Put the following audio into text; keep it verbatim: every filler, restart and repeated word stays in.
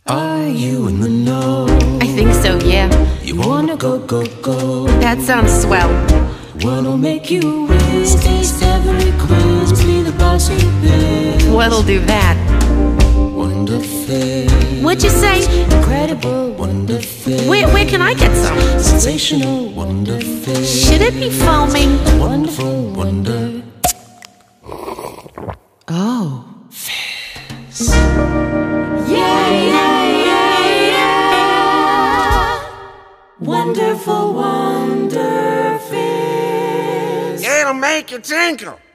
Are you in the know? I think so, yeah. You wanna go, go, go? That sounds swell. What'll make you whiz? Taste every quiz. Be the boss of your biz. What'll do that? Wonderful. What'd you say? Incredible. Wonderful. Where, where can I get some? Sensational. Wonderful. Should it be foaming? Wonderful. Wonder. Oh. Fizz. Yeah, yeah, yeah, yeah. Wonderful Wonder Fizz. It'll make you tinkle.